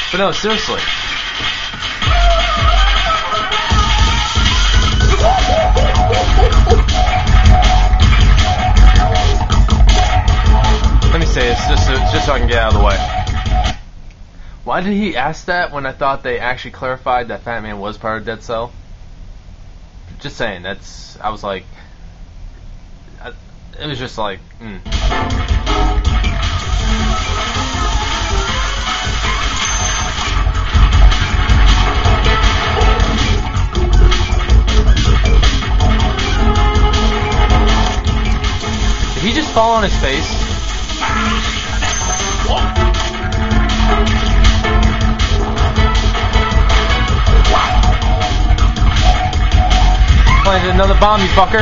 But no, seriously. Let me say this just so I can get out of the way. Why did he ask that when I thought they actually clarified that Fatman was part of Dead Cell? Just saying, I was like, it was just like, Did he just fall on his face? Planted another bomb, you fucker.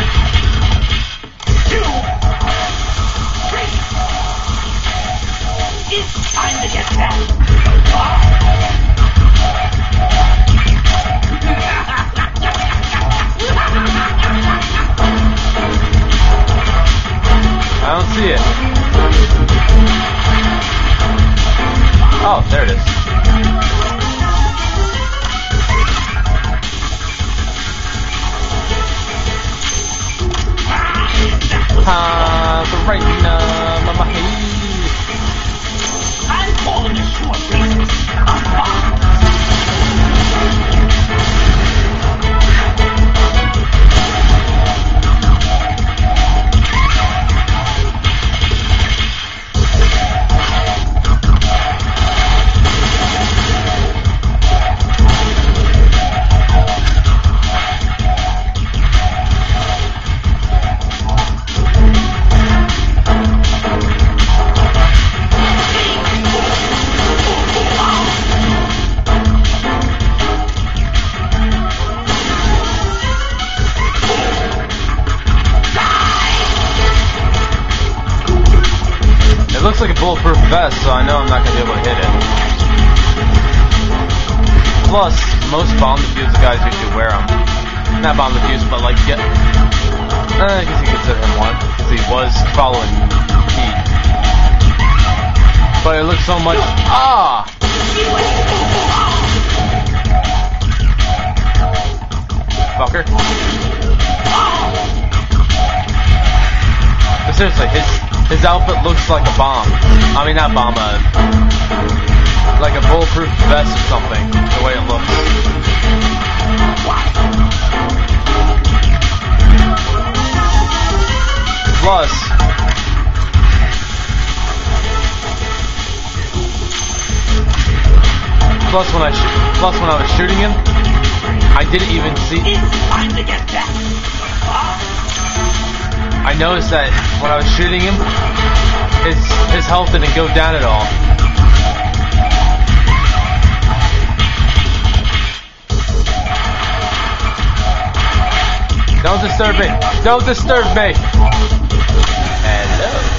It's time to get back. I don't see it. Oh, there it is. For Raiden, Mama Hey. I'm calling a short race. Looks like a bulletproof vest, so I know I'm not going to be able to hit it. Plus, most bomb defused guys usually wear them. Not bomb defused, but like get. I guess you could consider him one, because he was following heat. But it looks so much. Fucker. But seriously, his outfit looks like a bomb. I mean, not bomb, like a bulletproof vest or something, the way it looks. Plus when I was shooting him, I didn't even see. It's time to get back. I noticed that when I was shooting him, his health didn't go down at all. Don't disturb me! Don't disturb me! Hello.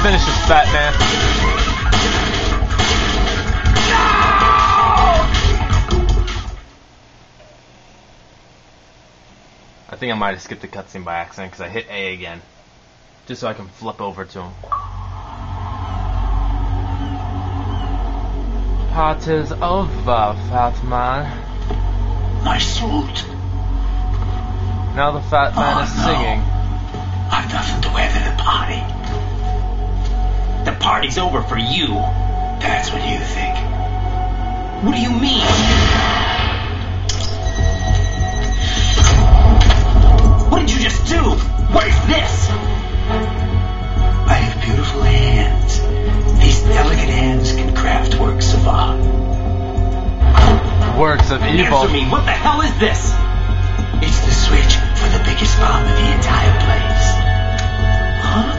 finish this, Fatman. I think I might have skipped the cutscene by accident because I hit A again. Just so I can flip over to him. Part is over, Fatman. My suit. Now the Fatman is singing. I've nothing to wear to the party. The party's over for you. That's what you think. What do you mean? What did you just do? What is this? I have beautiful hands. These delicate hands can craft works of art. Works of evil. Answer me. What the hell is this? It's the switch for the biggest bomb in the entire place. Huh?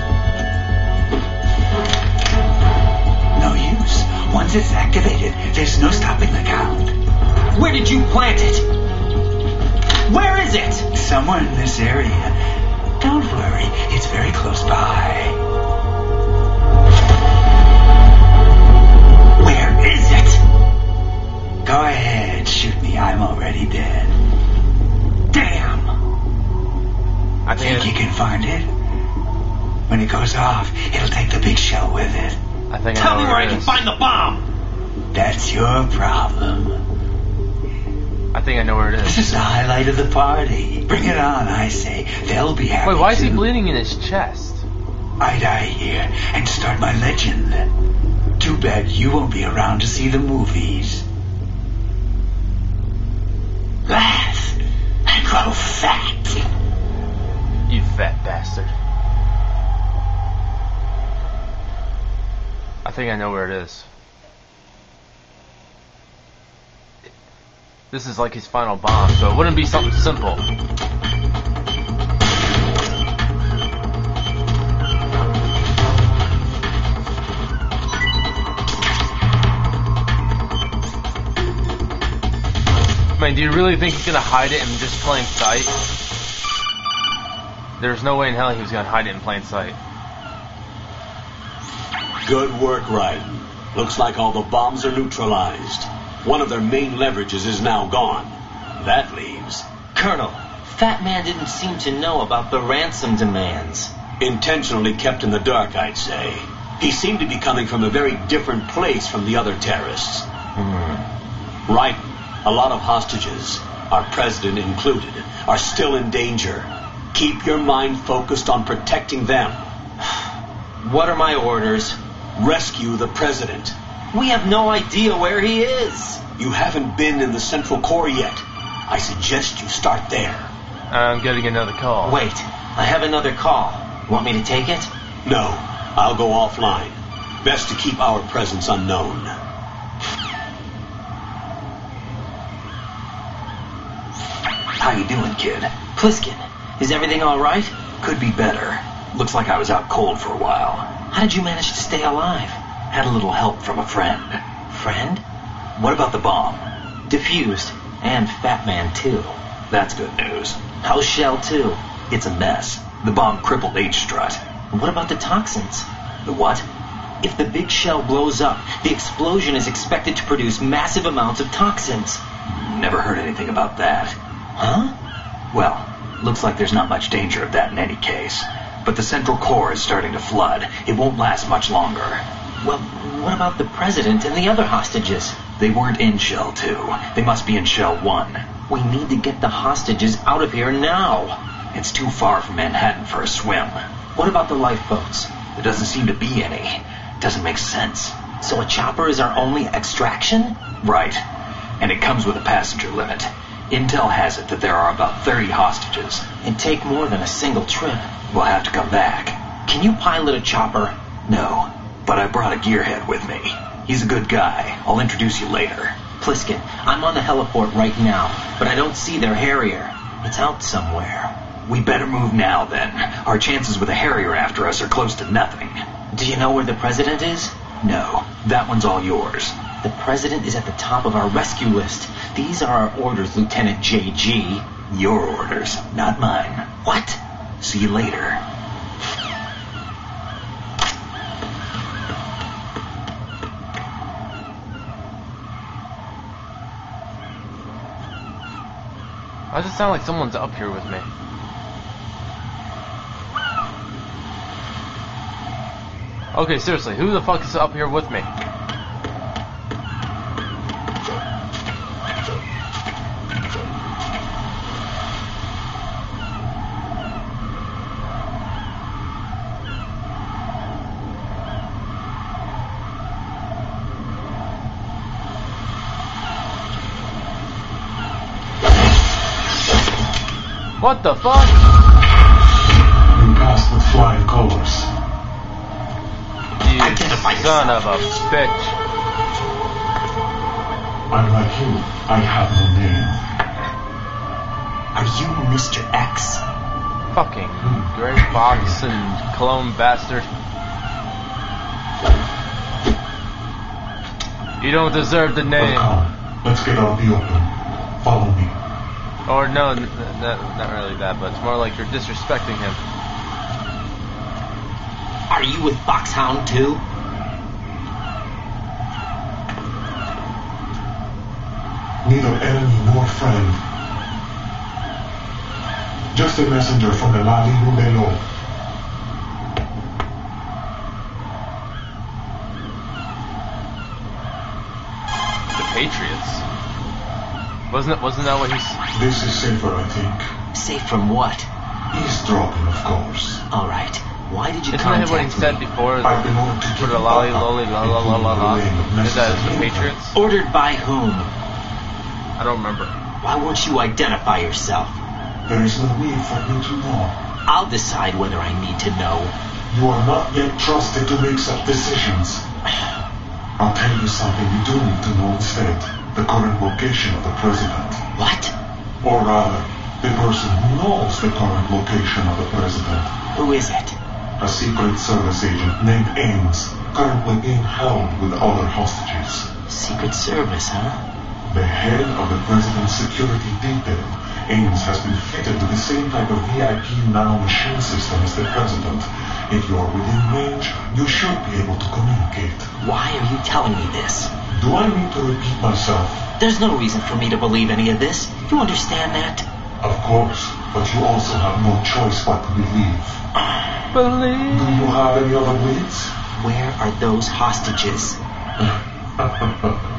No use. Once it's activated, there's no stopping the count. Where did you plant it? Where is it? Somewhere in this area. Don't worry, it's very close by. Where is it? Go ahead, shoot me. I'm already dead. Damn! I Think you can find it? When it goes off, it'll take the big shell with it. I think Tell I me know where where I it can is. find the bomb! That's your problem. I think I know where it This is. is the highlight of the party. Bring it on, I say. They'll be happy. Wait, why is he too. bleeding in his chest? I die here and start my legend. Too bad you won't be around to see the movies. Laugh and grow fat. You fat bastard. I think I know where it is. This is like his final bomb, so it wouldn't be something simple. Man, do you really think he's gonna hide it in just plain sight? There's no way in hell he was gonna hide it in plain sight. Good work, Raiden. Looks like all the bombs are neutralized. One of their main leverages is now gone. That leaves Colonel, Fatman didn't seem to know about the ransom demands. intentionally kept in the dark, I'd say. He seemed to be coming from a very different place from the other terrorists. Right. A lot of hostages, our president included, are still in danger. Keep your mind focused on protecting them. What are my orders? Rescue the president. We have no idea where he is. You haven't been in the Central Core yet. I suggest you start there. I'm getting another call. Wait, I have another call. Want me to take it? No, I'll go offline. Best to keep our presence unknown. How you doing, kid? Pliskin, is everything all right? Could be better. Looks like I was out cold for a while. How did you manage to stay alive? Had a little help from a friend. Friend? What about the bomb? Diffused. And Fatman, too. That's good news. How's Shell, too? It's a mess. The bomb crippled H-Strut. What about the toxins? The what? If the big shell blows up, the explosion is expected to produce massive amounts of toxins. Never heard anything about that. Huh? Well, looks like there's not much danger of that in any case. But the Central Core is starting to flood. It won't last much longer. Well, what about the president and the other hostages? They weren't in Shell 2. They must be in Shell 1. We need to get the hostages out of here now. It's too far from Manhattan for a swim. What about the lifeboats? There doesn't seem to be any. Doesn't make sense. So a chopper is our only extraction? Right. And it comes with a passenger limit. Intel has it that there are about 30 hostages. It'd take more than a single trip. We'll have to come back. Can you pilot a chopper? No, but I brought a gearhead with me. He's a good guy. I'll introduce you later. Pliskin, I'm on the heliport right now, but I don't see their Harrier. It's out somewhere. We better move now, then. Our chances with a Harrier after us are close to nothing. Do you know where the president is? No, that one's all yours. The president is at the top of our rescue list. These are our orders, Lieutenant J.G. Your orders, not mine. What? See you later. Why does it sound like someone's up here with me? Okay, seriously, who the fuck is up here with me? What the fuck? You passed with flying colors. You son of a bitch. Unlike you, I have no name. Are you Mr. X? Fucking gray fox and clone bastard. You don't deserve the But name. come, let's get out the open. Follow me. Or no, not really that, but it's more like you're disrespecting him. Are you with Foxhound too? Neither enemy nor friend. Just a messenger from the Lali Rubelo. The Patriots. Wasn't that what he's... This is safer, I think. Safe from what? Eavesdropping, of course. Alright. Why did you Isn't that contact what he said me? before? I've been ordered to For keep the lolly lolly la la la la la. Is that the Patriots? Ordered by whom? I don't remember. Why won't you identify yourself? There is no need for you to know. I'll decide whether I need to know. You are not yet trusted to make such decisions. I'll tell you something you do need to know instead. The current location of the president. What? Or rather, the person who knows the current location of the president. Who is it? A Secret Service agent named Ames, currently being held with other hostages. Secret Service, huh? The head of the president's security detail, Ames, has been fitted with the same type of VIP nano-machine system as the president. If you're within range, you should be able to communicate. Why are you telling me this? Do I need to repeat myself? There's no reason for me to believe any of this. You understand that? Of course, but you also have no choice but to believe. Do you have any other leads? Where are those hostages?